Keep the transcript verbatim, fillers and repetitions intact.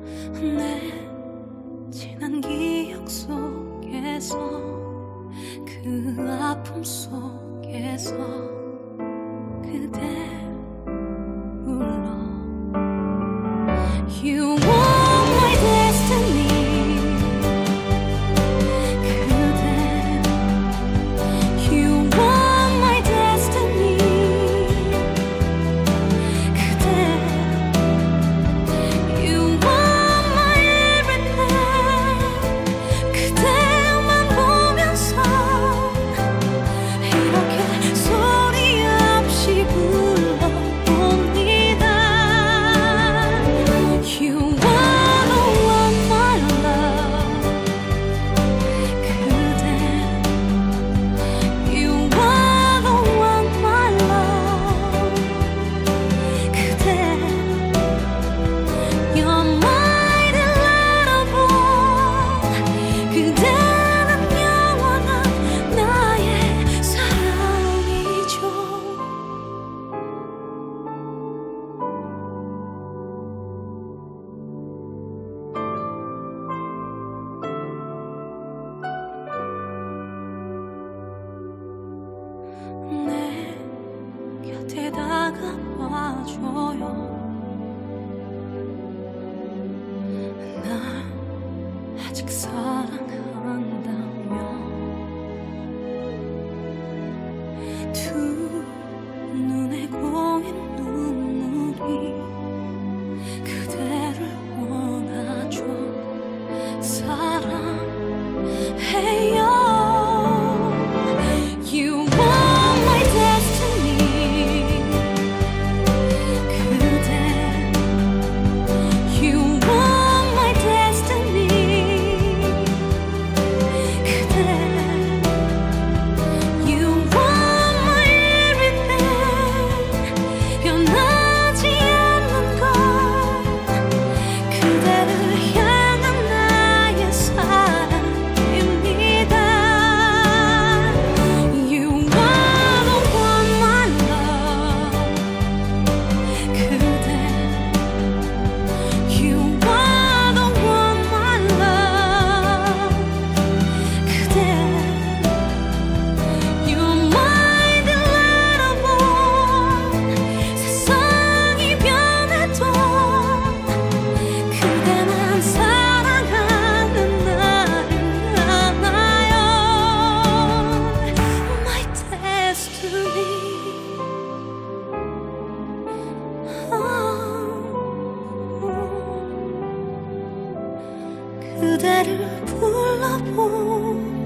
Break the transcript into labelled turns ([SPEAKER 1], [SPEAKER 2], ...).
[SPEAKER 1] 내 지난 기억 속에서 그 아픔 속에서 그대 불러 You are my destiny 그대 You are my destiny 그대 You are my everything 그대만 보면서 이렇게 소리 없이 불러봅니다 You are the one my love 그대 You are the one my love 그대 You're my delightable 그대는 영원한 나의 사랑이죠 내 곁에 다가와줘요 날 아직 사랑한다면 두 눈에 고인 눈물이 그대를 원하죠 사랑해요 You are my destiny 그대 You are my destiny 그대 You are my everything 변하지 않는 것 그대를 향한 나의 사랑입니다 You are the one my love 그대 You are the one my love 그대 You're my delightable 세상이 변해도 그대만 사랑하는 나를 알아요 My destiny 그대를 불러보